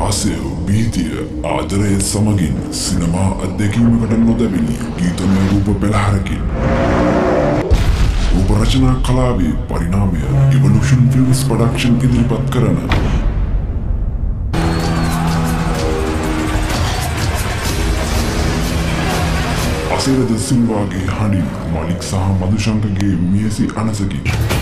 त्रासය භීතිය ආදරය සමගින් සිනමා අත්දැකීමකට නොදැවෙන ගීතමය රූප පෙළහරකින් රූප රචනා කලාවේ පරිණාමය Evolution Films Production ඉදිරිපත් කරන අසේරද සිල්වාගේ හඬින් මලික් සහ මදුශංකගේ මියසි අනසකින්